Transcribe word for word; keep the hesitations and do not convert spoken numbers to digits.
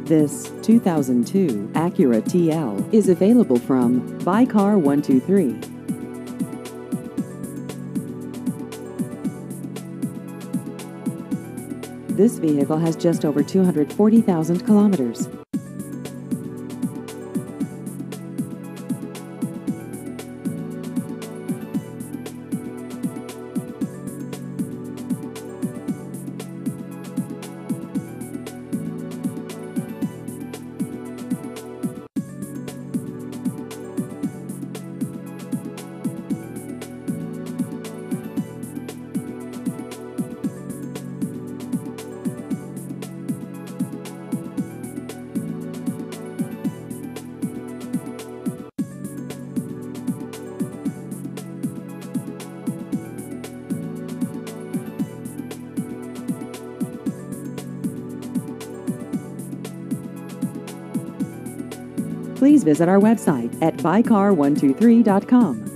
This two thousand two Acura T L is available from Buy Car one two three. This vehicle has just over two hundred forty thousand kilometers. Please visit our website at buy car one two three dot com.